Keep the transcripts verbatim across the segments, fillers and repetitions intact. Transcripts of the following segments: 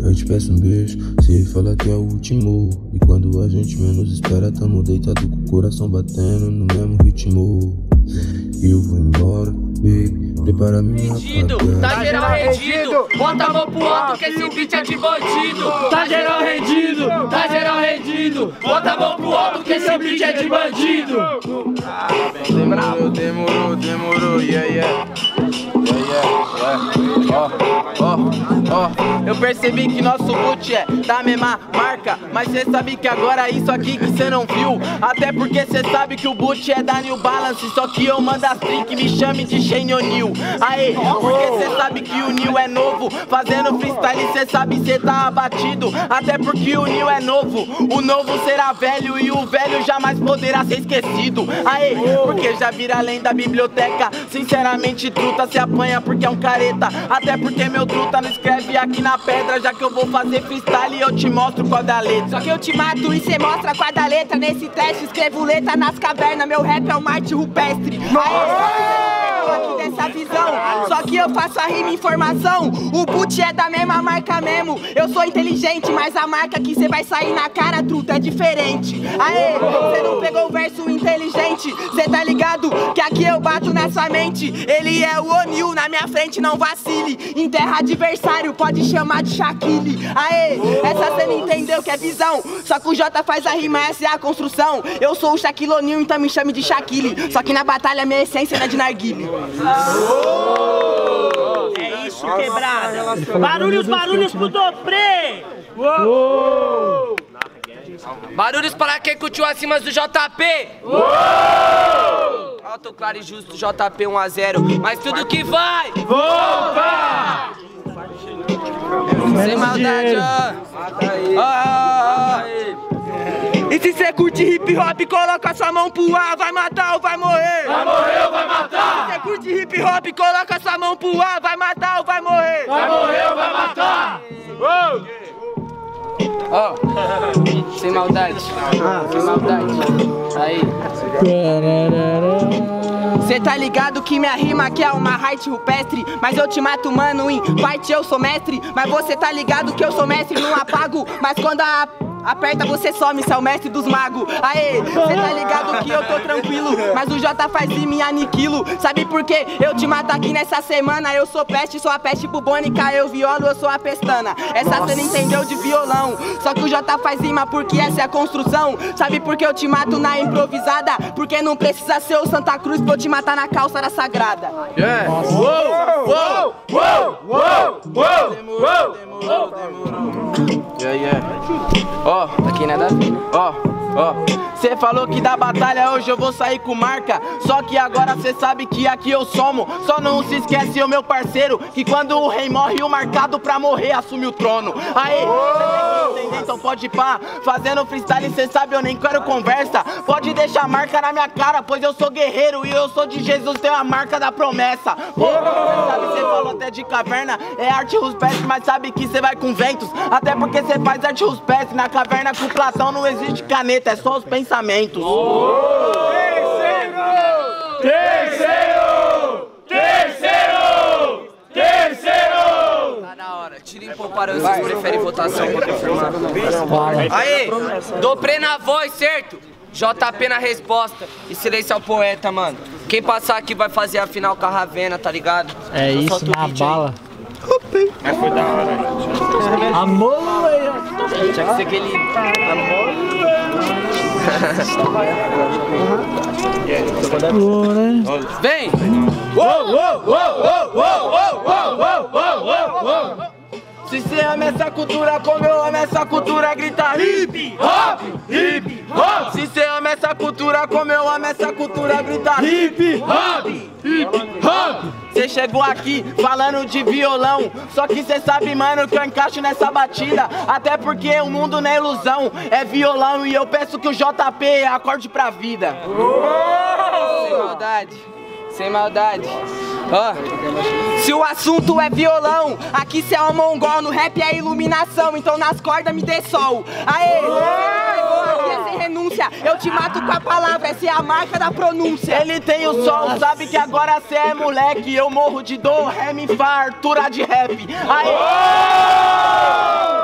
Eu te peço um beijo, se fala que é o último. E quando a gente menos espera, tamo deitado com o coração batendo no mesmo ritmo. E eu vou embora, big, prepara minha redido, tá geral rendido, bota a mão pro alto que esse beat é de bandido. Tá geral rendido, tá geral rendido, bota a mão pro alto que esse beat é de bandido. Demorou, demorou, demorou, yeah, yeah. Ó, ó, ó, eu percebi que nosso boot é da mesma marca, mas cê sabe que agora isso aqui que cê não viu. Até porque cê sabe que o boot é da New Balance, só que eu mando as trick, me chame de Shane O'Neal. Aê, porque cê sabe que o Nil é novo, fazendo freestyle cê sabe cê tá abatido. Até porque o Nil é novo, o novo será velho e o velho jamais poderá ser esquecido. Aê, porque já vira além da biblioteca, sinceramente truta se apanha porque é um careta. Até porque meu truta não escreve aqui na pedra, já que eu vou fazer freestyle e eu te mostro qual da letra. Só que eu te mato e cê mostra qual da letra. Nesse teste escrevo letra nas cavernas, meu rap é o Marte Rupestre. Aqui dessa visão, só que eu faço a rima em informação. O boot é da mesma marca mesmo. Eu sou inteligente, mas a marca que cê vai sair na cara, truta, é diferente. Aê, cê não pegou o verso inteligente. Cê tá ligado que aqui eu bato nessa mente. Ele é o O'Neal, na minha frente não vacile. Enterra adversário, pode chamar de Shaquille. Aê, essa cê não entendeu que é visão. Só que o J faz a rima, essa é a construção. Eu sou o Shaquille O'Neal, então me chame de Shaquille. Só que na batalha minha essência não é de narguile. É isso, quebrada. Barulhos, barulhos pro Dopré. Uou! Barulhos para quem curtiu as rimas do J P. Alto, claro e justo, J P um a zero. Mas tudo que vai voltar. Sem maldade, ó. Ó, ó. E se cê curte hip hop, coloca sua mão pro ar. Vai matar ou vai morrer? Vai morrer ou vai matar? Se cê curte hip hop, coloca sua mão pro ar. Vai matar ou vai morrer? Vai morrer ou vai matar? Ó, oh, sem maldade, sem maldade. Aí. Cê tá ligado que minha rima aqui é uma arte rupestre, mas eu te mato, mano, em parte eu sou mestre. Mas você tá ligado que eu sou mestre, não apago. Mas quando a aperta, você some, cê é o mestre dos magos. Aê, cê tá ligado que eu tô tranquilo, mas o J faz e me aniquilo. Sabe por quê? Eu te mato aqui nessa semana. Eu sou peste, sou a peste bubônica. Eu violo, eu sou a pestana. Essa cê não entendeu de violão. Só que o J faz rima porque essa é a construção. Sabe por que eu te mato na improvisada? Porque não precisa ser o Santa Cruz pra eu te matar na calça da sagrada. Yeah. Uou, uou, uou, uou, uou. Demorou, demorou, demorou. Yeah, yeah. Ó, oh, aqui nada a ver. Ó, ó, cê falou que da batalha hoje eu vou sair com marca. Só que agora cê sabe que aqui eu somo. Só não se esquece, o meu parceiro, que quando o rei morre, o marcado pra morrer assume o trono. Aê, cê tem que entender, então pode ir pá. Fazendo freestyle, cê sabe, eu nem quero conversa. Pode deixar marca na minha cara, pois eu sou guerreiro e eu sou de Jesus, tenho a marca da promessa. Pô, cê sabe, cê falou até de caverna, é arte rupestre, mas sabe que cê vai com ventos. Até porque cê faz arte rupestre, na caverna com Platão não existe caneta, é só os pensamentos. Oh! Terceiro! Terceiro! Terceiro! Terceiro! Tá na hora, tirem um pouco para vocês preferem votação pra confirmar. Aí, Dopré na voz, certo? J P na resposta e silêncio ao poeta, mano. Quem passar aqui vai fazer a final com a Ravena, tá ligado? É isso, na bala. Mas foi da hora, gente. Amor, tinha que ser aquele amor. Vem! Uou, uou, uou, uou, uou, uou, uou, uou, uou. Se cê ama essa cultura como eu amo essa cultura, grita hip hop, hip hop. Se cê ama essa cultura como eu amo essa cultura, grita hip hop, hip hop. Cê chegou aqui falando de violão, só que cê sabe, mano, que eu encaixo nessa batida. Até porque o mundo não é ilusão, é violão. E eu peço que o J P acorde pra vida. Sem maldade, sem maldade. Ó, se o assunto é violão, aqui cê é um mongol, no rap é iluminação, então nas cordas me dê sol. Aê, aqui é sem renúncia, eu te mato com a palavra, essa é a marca da pronúncia. Ele tem o sol, sabe que agora cê é moleque, eu morro de dor, ré, mi, fá, altura de rap. Aê!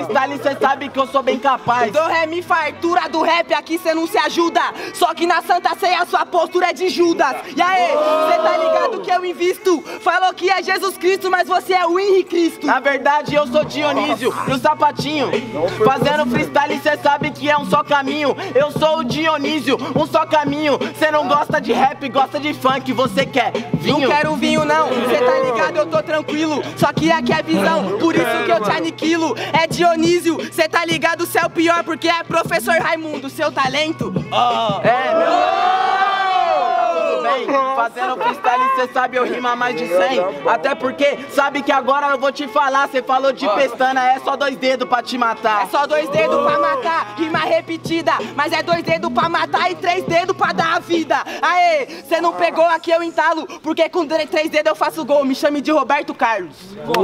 freestyle, cê sabe que eu sou bem capaz. Do ré, mi, fartura do rap, aqui cê não se ajuda. Só que na Santa Ceia sua postura é de Judas. E aí, cê tá ligado que eu invisto? Falou que é Jesus Cristo, mas você é o Henri Cristo. Na verdade eu sou Dionísio, no sapatinho. Fazendo freestyle, cê sabe que é um só caminho. Eu sou o Dionísio, um só caminho. Cê não gosta de rap, gosta de funk, você quer vinho? Não quero vinho não, cê tá ligado, eu tô tranquilo. Só que aqui é visão, por isso que eu te aniquilo. É Dionísio, cê tá ligado, cê é o pior, porque é professor Raimundo, seu talento. Oh. É, meu... Tá tudo bem, fazendo freestyle, cê sabe, eu rimo a mais de cem. Até porque, sabe que agora eu vou te falar, cê falou de pestana, é só dois dedos pra te matar. É só dois dedos pra matar, rima repetida. Mas é dois dedos pra matar e três dedos pra dar a vida. Aê, cê não pegou, aqui eu entalo, porque com três dedos eu faço gol, me chame de Roberto Carlos.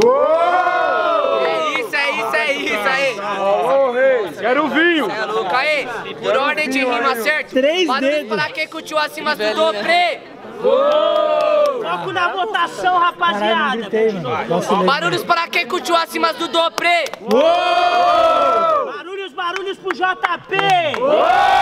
É isso, é isso, é isso aí. Ô, rei, quero vinho. É louco aí. Por ordem de rima, certo? Três Barulhos dedos. para quem curtiu acima do Dopré. Foco na votação, rapaziada. Barulhos para quem curtiu acima do Dopré. Barulhos, barulhos pro J P.